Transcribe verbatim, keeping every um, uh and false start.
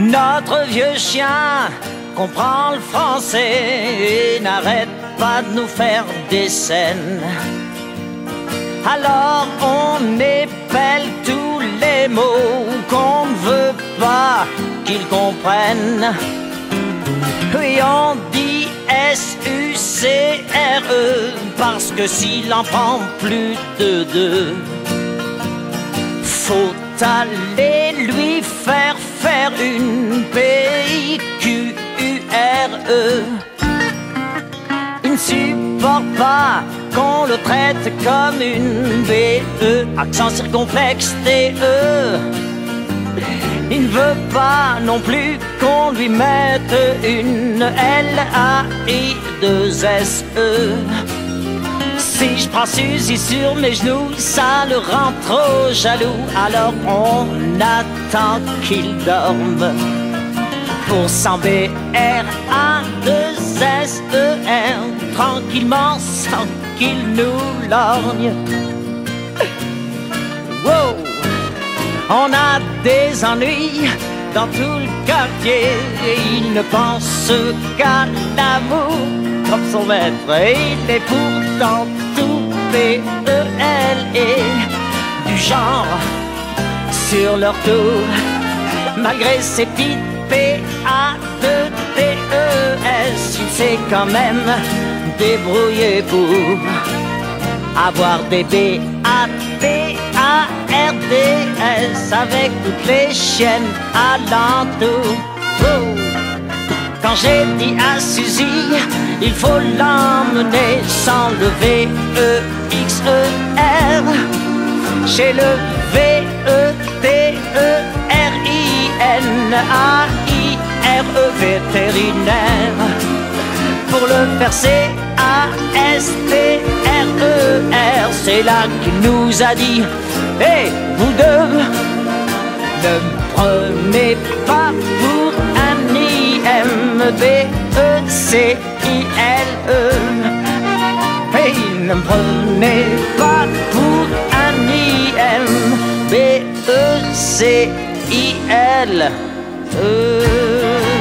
Notre vieux chien comprend le français et n'arrête pas de nous faire des scènes. Alors on épelle tous les mots qu'on ne veut pas qu'ils comprennent. Oui, on dit S U C R E parce que s'il en prend plus de deux, faut aller lui faire faire une P I Q U R E. Il ne supporte pas qu'on le traite comme une B E, accent circonflexe T E. Il ne veut pas non plus qu'on lui mette une L A I deux S E. Si je prends Suzy sur mes genoux, ça le rend trop jaloux. Alors on attend qu'il dorme pour s'en B R A deux S E R, tranquillement sans qu'il nous lorgne. Wow! On a des ennuis dans tout le quartier et il ne pense qu'à l'amour comme son maître. Il est pourtant tout P E L et du genre sur leur tour. Malgré ses petites P A deux T E S, il s'est quand même débrouillé pour avoir des B A T A R D S avec toutes les chiennes alentour. Oh. Quand j'ai dit à Suzy, il faut l'emmener sans le V E X E R chez le V E T E R I N A I R E vétérinaire pour le faire C A S T R E R. C'est là qu'il nous a dit: hé, vous deux, ne me prenez pas pour un I M B E C I L E. Hey, ne me prenez pas pour un I M B E C I L E.